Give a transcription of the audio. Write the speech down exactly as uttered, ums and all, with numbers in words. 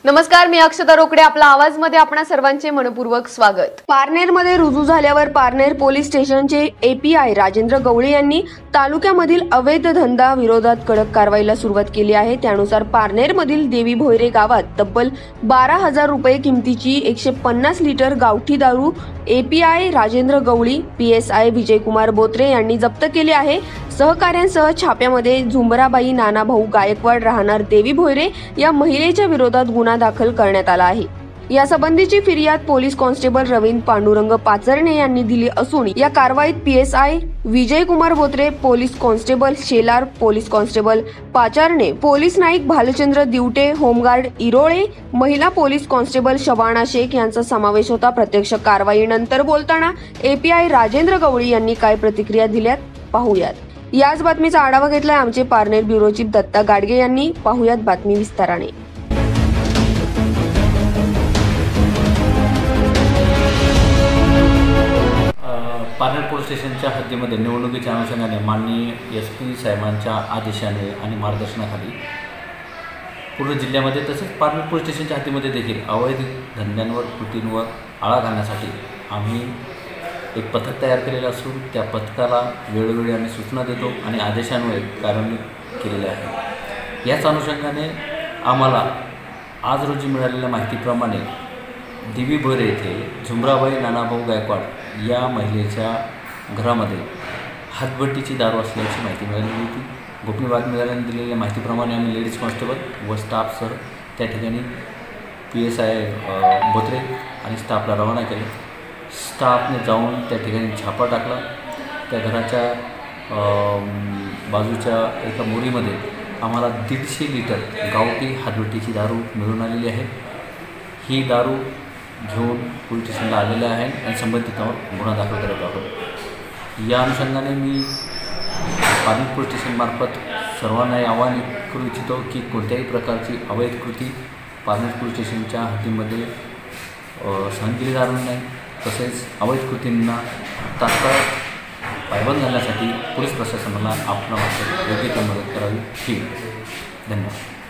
नमस्कार, मी अक्षता रोकडे. आपला आवाज मध्ये आपणा सर्वांचे मनपूर्वक स्वागत. पारनेर मध्ये रुजू झाल्यावर पारनेर पोलीस स्टेशनचे एपीआय राजेंद्र गवळी यांनी तालुक्यामधील अवैध धंदा विरोधात कडक कारवाईला सुरुवात केली आहे. त्यानुसार पारनेर मधील देवी भोयरे गावात तब्बल बारा हजार रुपये किमतीची एकशे पन्नास लिटर गावठी दारू एपीआय राजेंद्र गवळी, पीएसआय विजयकुमार बोत्रे यांनी जप्त केली आहे. सहकाऱ्यांसह छाप्यामध्ये झुंबराबाई नानाभाऊ गायकवाड राहणार देवी भोयरे या महिलेच्या विरोधात गुन्हा दाखल करण्यात आला आहे. यासंबंधीची फिर्याद पोलीस कॉन्स्टेबल रवींद्र पांडुरंग पाचरणे यांनी दिली असून या कारवाईत PSI Vijaykumar Botre, police constable Shelar, police constable Pacharne, police Naik Bhalchandra Diwate, home guard Irole, महिला पोलीस कॉन्स्टेबल शबाना शेख यांचा समावेश होता. प्रत्यक्ष कारवाईनंतर बोलताना एपीआय राजेंद्र गवळी यांनी काय प्रतिक्रिया दिल्यात पाहूयात. याच बातमीचा आढावा घेतलाय आमचे पारनेर ब्युरो चीफ दत्ता गाडगे यांनी. पाहूयात बातमी विस्ताराने. पारनेर पोलीस स्टेशनच्या हद्दीमध्ये निवडणुकीच्या अनुषंगाने माननीय एस पी साहेबांच्या आदेशाने आणि मार्गदर्शनाखाली पूर्ण जिल्ह्यामध्ये तसेच पारनेर पोलीस स्टेशनच्या हद्दीमध्ये देखील अवैध धंद्यांवर कृतींवर आळा घालण्यासाठी आम्ही एक पथक तयार केलेलं असून त्या पथकाला वेळोवेळी आम्ही सूचना देतो आणि आदेशान्वये कार्यान्वित केलेले आहे. याच अनुषंगाने आम्हाला आज रोजी मिळालेल्या माहितीप्रमाणे देवी भोयरे येथे झुंबराबाई नानाभाऊ गायकवाड या महिलेच्या घरामध्ये हातभट्टीची दारू असल्याची माहिती मिळाली होती. गोपनीय बातमी मिळाल्याने दिलेल्या माहितीप्रमाणे आम्ही लेडीज कॉन्स्टेबल व स्टाफसह त्या ठिकाणी पी एस आय बोत्रे आणि स्टाफला रवाना केले. स्टाफने जाऊन त्या ठिकाणी छापा टाकला. त्या घराच्या बाजूच्या एका मोरीमध्ये आम्हाला दीडशे लिटर गावठी हातभट्टीची दारू मिळून आलेली आहे. ही दारू घेऊन पोलीस स्टेशनला आलेले आहे आणि संबंधितांवर गुन्हा दाखल करत आहोत. या अनुषंगाने मी पारनेर पोलीस स्टेशनमार्फत सर्वांना आवाहन करू इच्छितो की कोणत्याही प्रकारची अवैध कृती पारनेर पोलीस स्टेशनच्या हद्दीमध्ये सहन केली जाणार नाही. तसेच अवैध कृतींना तात्काळ पायबंद घालण्यासाठी पोलीस प्रशासनाला आपणामार्फत योग्य ती मदत करावी. ही धन्यवाद.